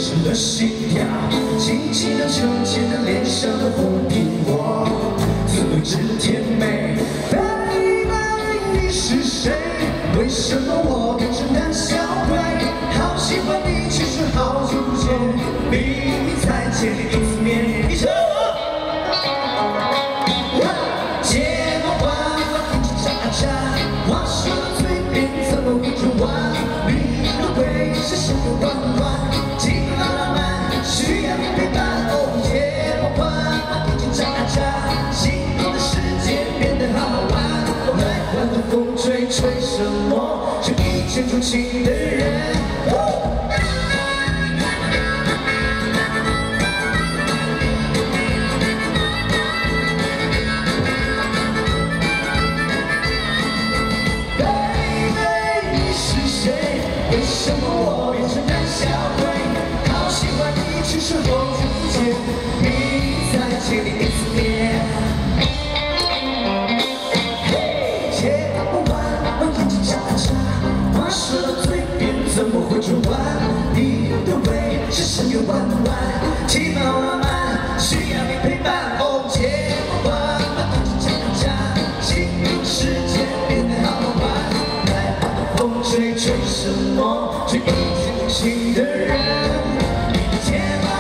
失了心跳，轻轻地抽起了脸上的红苹果，自知甜美。Baby， 你是谁？为什么我变成胆小鬼？好喜欢你，其实好久不见，明明才见你一次面。一起来！睫毛弯弯，眼睛眨眨，话说到嘴边怎么会转弯？你的微笑像个弯弯，紧紧浪漫，需要你陪伴。哦，睫毛弯弯，眼睛眨眨，心动的世界变得好玩。来换的风吹吹什么？是一见钟情的人。为什么我变成胆小鬼？好喜欢你，只是好久不见，明明才见你一次面。嘿，睫毛弯弯，眼睛眨眨，话说到嘴边怎么会转弯？你的微笑像个弯弯，气氛浪漫，需要你陪伴。哦，睫毛弯弯，眼睛眨眨，心动世界变得好玩。来吧，风吹吹什么？追一见钟情的人，你的睫毛